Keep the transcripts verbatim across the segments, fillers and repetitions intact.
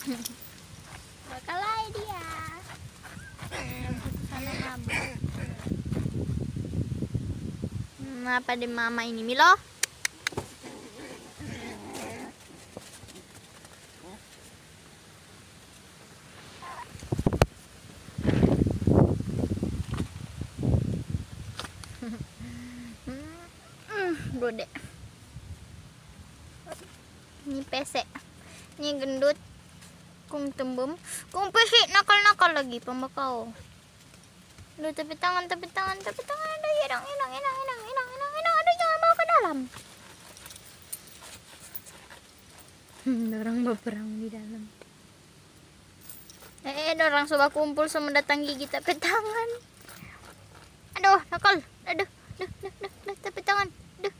Bakal lagi dia. Sana mabuk. Apa di mama ini Milo? Gede. Ini pesek, ini gendut, kung tembem, kung pesek nakal-nakal lagi pembakau. Aduh, tapi tangan, tapi tangan, tapi tangan ada hilang, hilang, hilang, hilang, hilang, hilang, hilang, ada jangan bawa ke dalam. Hmm, orang berperang di dalam. Eh, eh, orang coba kumpul sama datang gigi tapi tangan. Aduh, nakal, aduh, duh, duh, duh, duh, tapi tangan.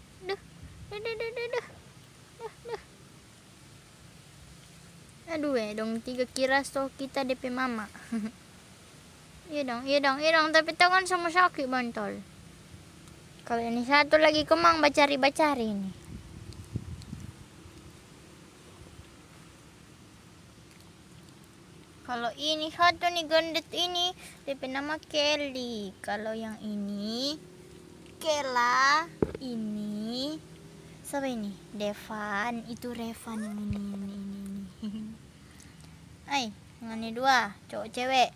Aduh eh dong tiga kira so kita D P mama. Iya dong, iya dong, iya dong, tapi tangan sama sakit bantol. Kalau ini satu lagi kemang bacari-bacari ini. Kalau ini satu nih gendut ini D P nama Kelly. Kalau yang ini Kela, ini siapa ini? Devan, itu Revan yang ini, ini, ini, ini. Ay, yang ini dua, cowok cewek.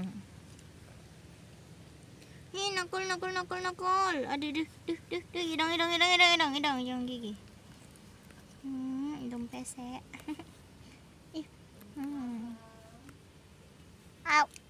Ih, nakul, nakul, nakul, nakul. Aduh, duh, duh, duh, duh, hidang, hidang, hidang, hidang, hidang, hidang, hidang gigi. Hmm, hidung pesek. Ih, hmm. Au.